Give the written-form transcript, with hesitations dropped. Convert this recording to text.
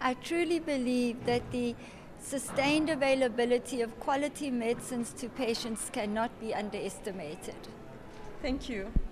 I truly believe that the sustained availability of quality medicines to patients cannot be underestimated. Thank you.